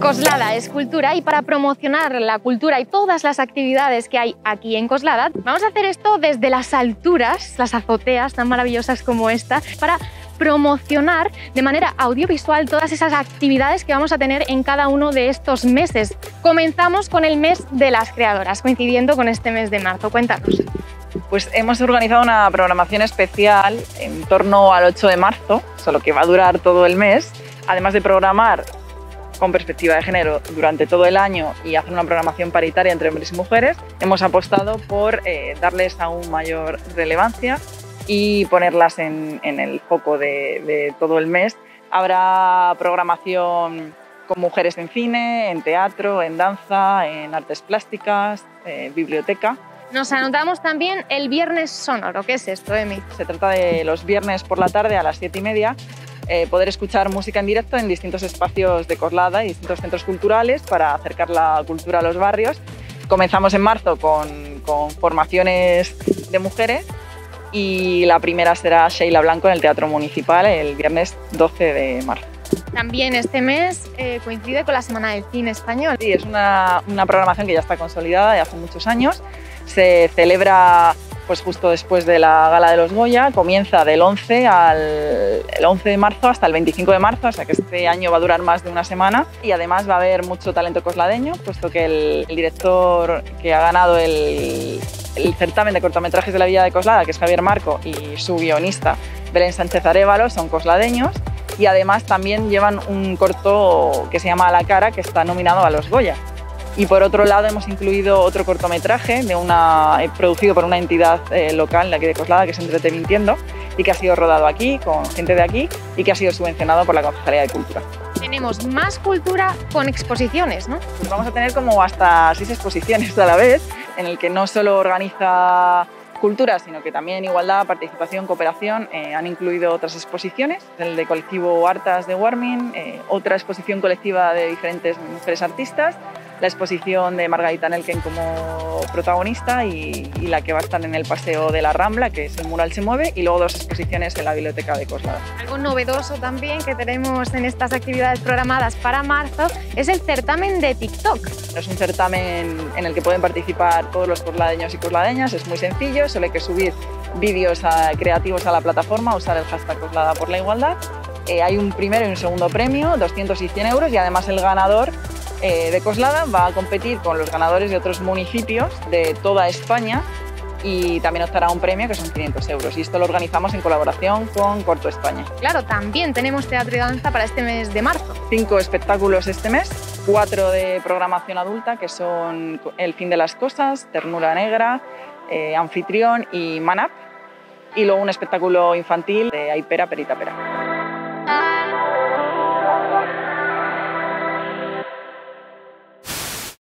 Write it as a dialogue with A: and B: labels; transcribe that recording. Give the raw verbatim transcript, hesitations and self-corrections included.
A: Coslada es cultura y para promocionar la cultura y todas las actividades que hay aquí en Coslada, vamos a hacer esto desde las alturas, las azoteas tan maravillosas como esta, para promocionar de manera audiovisual todas esas actividades que vamos a tener en cada uno de estos meses. Comenzamos con el mes de las creadoras, coincidiendo con este mes de marzo. Cuéntanos.
B: Pues hemos organizado una programación especial en torno al ocho de marzo, solo que va a durar todo el mes, además de programar con perspectiva de género durante todo el año y hacer una programación paritaria entre hombres y mujeres. Hemos apostado por eh, darles aún mayor relevancia y ponerlas en, en el foco de, de todo el mes. Habrá programación con mujeres en cine, en teatro, en danza, en artes plásticas, eh, biblioteca.
A: Nos anotamos también el Viernes Sonoro. ¿Qué es esto, Emi?
B: Se trata de los viernes por la tarde a las siete y media eh, poder escuchar música en directo en distintos espacios de Coslada y distintos centros culturales para acercar la cultura a los barrios. Comenzamos en marzo con, con formaciones de mujeres y la primera será Sheila Blanco en el Teatro Municipal el viernes doce de marzo.
A: También este mes eh, coincide con la Semana del Cine Español.
B: Sí, es una, una programación que ya está consolidada de hace muchos años. Se celebra pues, justo después de la Gala de los Goya, comienza del once, al, el once de marzo hasta el veinticinco de marzo, o sea que este año va a durar más de una semana y además va a haber mucho talento cosladeño, puesto que el, el director que ha ganado el, el certamen de cortometrajes de la Villa de Coslada, que es Javier Marco, y su guionista Belén Sánchez Arévalo son cosladeños y además también llevan un corto que se llama A la cara, que está nominado a los Goya. Y por otro lado hemos incluido otro cortometraje de una, producido por una entidad eh, local de aquí de Coslada, que es Entrete Mintiendo, y que ha sido rodado aquí, con gente de aquí, y que ha sido subvencionado por la Concejalía de Cultura.
A: Tenemos más cultura con exposiciones, ¿no?
B: Pues vamos a tener como hasta seis exposiciones a la vez, en el que no solo organiza cultura, sino que también igualdad, participación, cooperación. Eh, han incluido otras exposiciones, el de colectivo Artas de Warming, eh, otra exposición colectiva de diferentes mujeres artistas, la exposición de Margarita Nelken como protagonista y, y la que va a estar en el Paseo de la Rambla, que es el mural Se Mueve, y luego dos exposiciones en la Biblioteca de Coslada.
A: Algo novedoso también que tenemos en estas actividades programadas para marzo es el certamen de TikTok.
B: Es un certamen en el que pueden participar todos los cosladeños y cosladeñas, es muy sencillo, solo hay que subir vídeos a, creativos a la plataforma, usar el hashtag Coslada por la Igualdad. Eh, hay un primero y un segundo premio, doscientos y cien euros, y además el ganador eh, de Coslada va a competir con los ganadores de otros municipios de toda España y también optará a un premio que son quinientos euros. Y esto lo organizamos en colaboración con Corto España.
A: Claro, también tenemos teatro y danza para este mes de marzo.
B: Cinco espectáculos este mes, cuatro de programación adulta, que son El fin de las cosas, Ternura negra, eh, Anfitrión y Manap. Y luego un espectáculo infantil de Aipera Perita Pera.